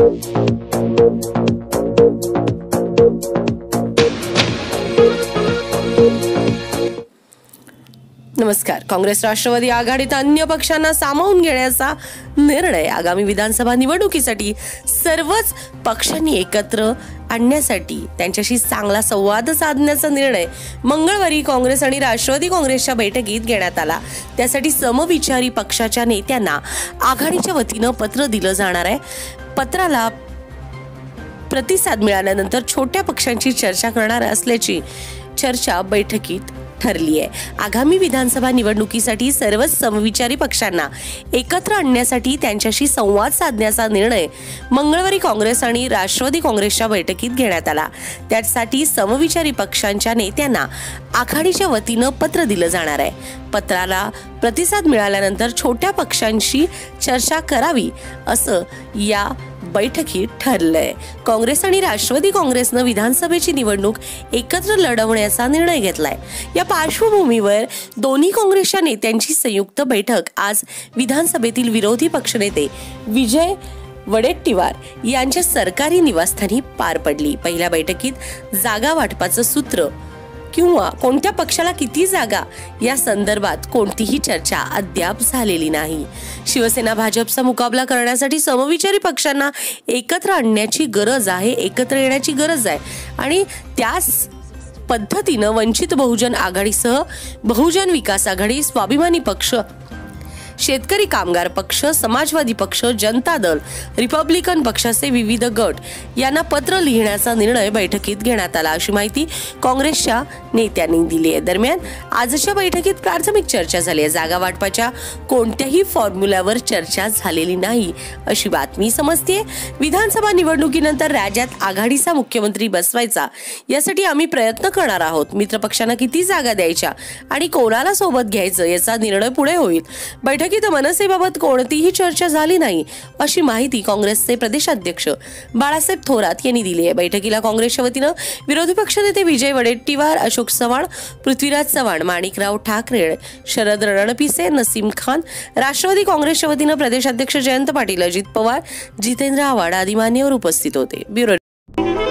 नमस्कार. काँग्रेस राष्ट्रवादी आघाडीत अन्य पक्षांना सामावून घेण्याचा निर्णय आगामी विधानसभा निवडणुकीसाठी सर्वच पक्षांनी एकत्र आणण्यासाठी त्यांच्याशी चांगला संवाद साधण्याचा निर्णय मंगळवारी काँग्रेस आणि राष्ट्रवादी काँग्रेसच्या बैठकीत घेण्यात आला. त्यासाठी समविचारी पक्षाच्या नेत्यांना आघाडीच्या वतीनं पत्र दिलं जाणार आहे. पत्राला प्रतिसाद मिळाल्यानंतर छोट्या पक्षांची चर्चा करणार असल्याची चर्चा बैठकीत ठरली आहे. आगामी विधानसभा निवडणुकीसाठी सर्वच समविचारी पक्षांना एकत्र आणण्यासाठी त्यांच्याशी संवाद साधण्याचा निर्णय मंगळवारी काँग्रेस आणि राष्ट्रवादी काँग्रेसच्या बैठकीत घेण्यात आला. त्यासाठी समविचारी पक्षांच्या नेत्यांना आघाडीच्या वतीनं पत्र दिलं जाणार आहे. पत्राला प्रतिसाद मिळाल्यानंतर छोट्या पक्षांशी चर्चा करावी असं या बैठकीत ठरलंय. काँग्रेस आणि राष्ट्रवादी काँग्रेसनं विधानसभेची निवडणूक एकत्र लढवण्याचा निर्णय घेतलाय. या पार्श्वभूमीवर दोन्ही काँग्रेसच्या नेत्यांची संयुक्त बैठक आज विधानसभेतील विरोधी पक्षनेते विजय वडेट्टीवार यांच्या सरकारी निवासस्थानी पार पडली. पहिल्या बैठकीत जागा वाटपाचं सूत्र किंवा कोणत्या पक्षाला किती जागा या संदर्भात कोणतीही चर्चा अद्याप झालेली नाही. शिवसेना भाजपचा मुकाबला करण्यासाठी समविचारी पक्षांना एकत्र आणण्याची गरज आहे, एकत्र येण्याची गरज आहे आणि त्याच पद्धतीनं वंचित बहुजन आघाडीसह बहुजन विकास आघाडी, स्वाभिमानी पक्ष, शेतकरी कामगार पक्ष, समाजवादी पक्ष, जनता दल, रिपब्लिकन पक्षाचे विविध गट यांना पत्र लिहिण्याचा निर्णय बैठकीत घेण्यात आला अशी माहिती काँग्रेसच्या नेत्यांनी दिली आहे. दरम्यान आजच्या बैठकीत प्राथमिक चर्चा झाली आहे. जागा वाटपाच्या कोणत्याही फॉर्म्युल्यावर चर्चा झालेली नाही अशी बातमी समजते. विधानसभा निवडणुकीनंतर राज्यात आघाडीचा मुख्यमंत्री बसवायचा यासाठी आम्ही प्रयत्न करणार आहोत. मित्रपक्षांना किती जागा द्यायच्या आणि कोणाला सोबत घ्यायचं याचा निर्णय पुढे होईल. बैठकीत मनसेबाबत कोणतीही चर्चा झाली नाही अशी माहिती काँग्रेसचे प्रदेशाध्यक्ष बाळासाहेब थोरात यांनी दिली आहे. बैठकीला काँग्रेसच्या वतीनं विरोधी पक्षनेते विजय वडेट्टीवार, अशोक चव्हाण, पृथ्वीराज चव्हाण, माणिकराव ठाकरे, शरद रणपिसे, नसीम खान, राष्ट्रवादी काँग्रेसच्या वतीनं प्रदेशाध्यक्ष जयंत पाटील, अजित पवार, जितेंद्र आव्हाड आदी मान्यवर उपस्थित होते. ब्युरो